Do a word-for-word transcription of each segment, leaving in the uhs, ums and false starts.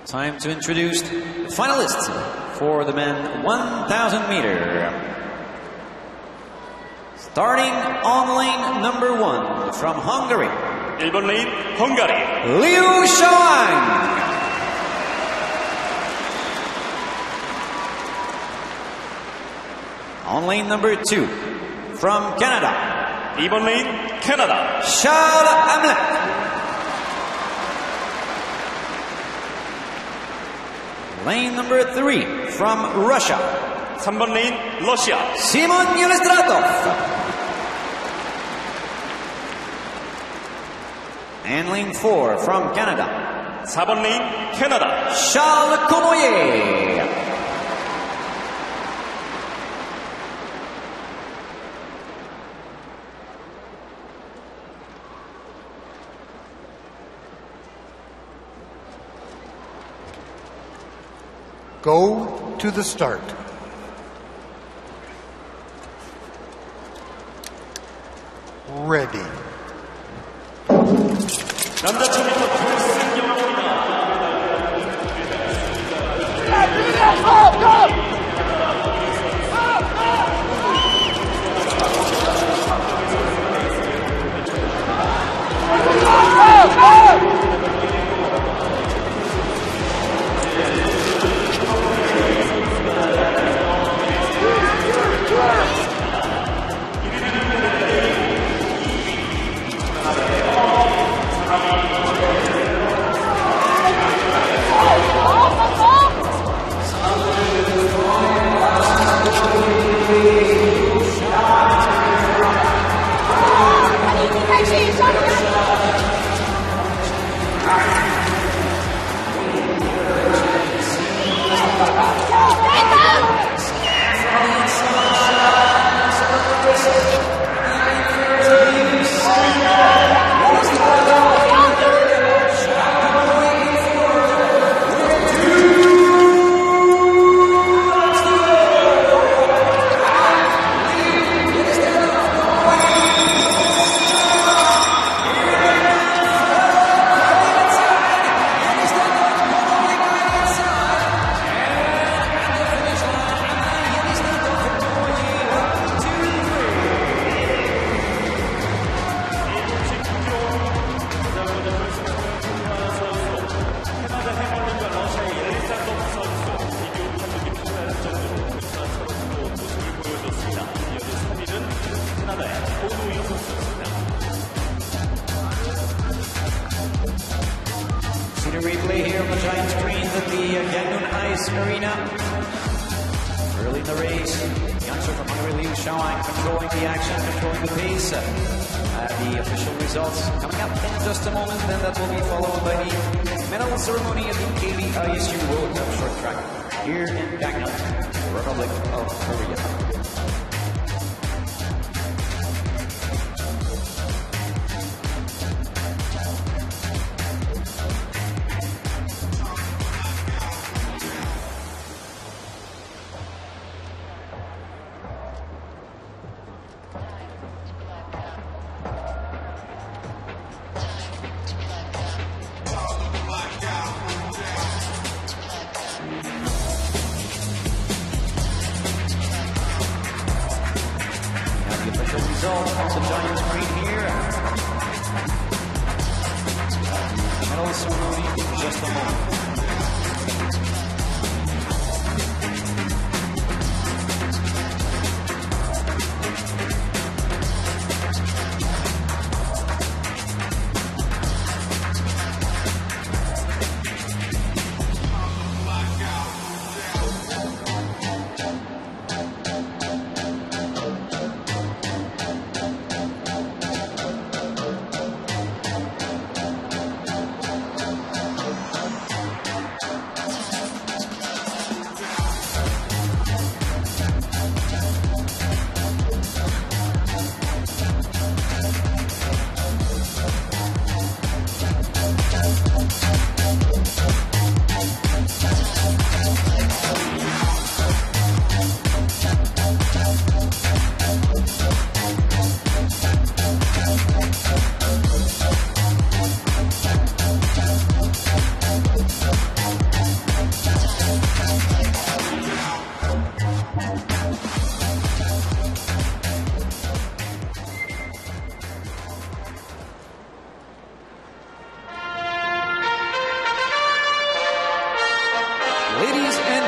Time to introduce the finalists for the men one thousand meter. Starting on lane number one from Hungary. 일 번 레인 헝가리 Liu Xiaowang. On lane number two from Canada. 이 번 레인 캐나다 Charles Amlet. Lane number three from Russia. 삼 번 레인 러시아 Simon Yelistratov. And lane four from Canada. 사 번 레인 캐나다 Charles Cournoyer. Go to the start. Ready. 남자 천 미터 결승 경기입니다. See the replay here on the giant screen at the uh, Gangneung Ice Arena. Early in the race, youngster from Hungary, Liu Xiaowang, controlling the action, controlling the pace. Uh, the official results coming up in just a moment, and that will be followed by the medal ceremony at the K B I S U World Cup Short Track here in Gangneung, Republic of Korea. The official result on the giant screen here. The medal ceremony in just a moment.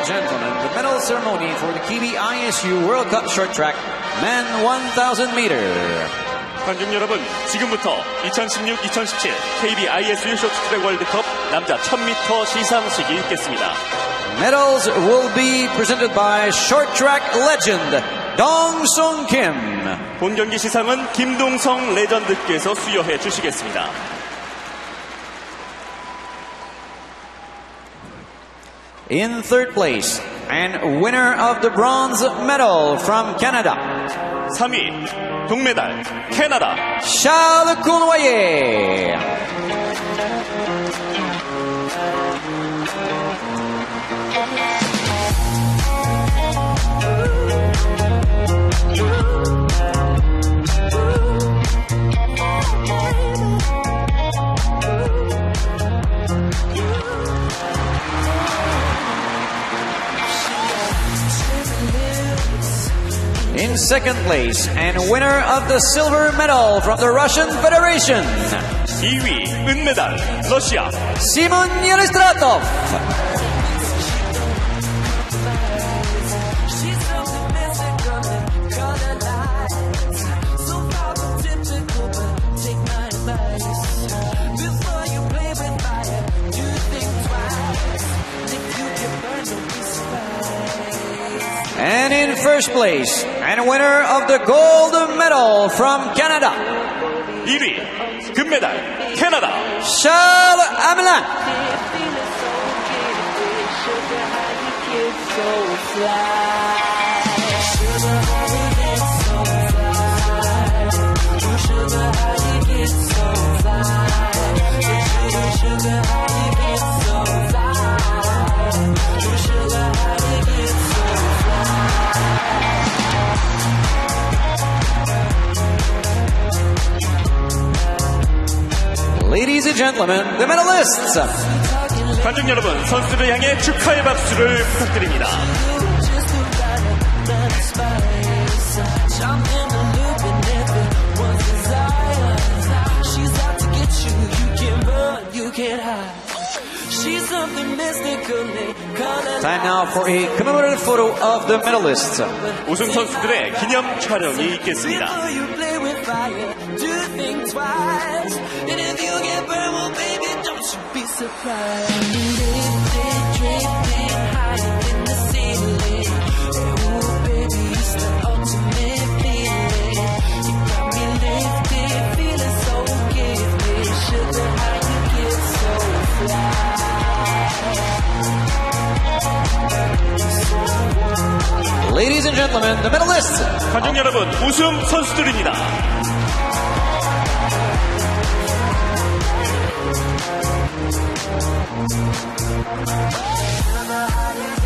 and gentlemen, the medal ceremony for the Kiwi I S U World Cup Short Track Men one thousand meter. 관중 여러분, 지금부터 이천십육 이천십칠 케이비 아이에스유 쇼트트랙 월드컵 남자 천 미터 시상식이 있겠습니다. Medals will be presented by short track legend Dong-sung Kim. 본 경기 시상은 김동성 레전드께서 수여해 주시겠습니다. In third place and winner of the bronze medal from Canada. 삼 위 동메달 캐나다 Charles Cournoyer. In second place and winner of the silver medal from the Russian Federation. 이 위 은메달 러시아 Simon Yerestratov. And in first place and winner of the gold medal from Canada. 일 위 금메달 캐나다 Charles Hamelin. Ladies and gentlemen, the medalists. 관중 여러분, 선수를 향해 축하의 박수를 부탁드립니다. Time now for a commemorative photo of the medalists. 우승 선수들의 기념 촬영이 있겠습니다. Ladies and gentlemen, the medalists. 관중 여러분, 우승 선수들입니다. Never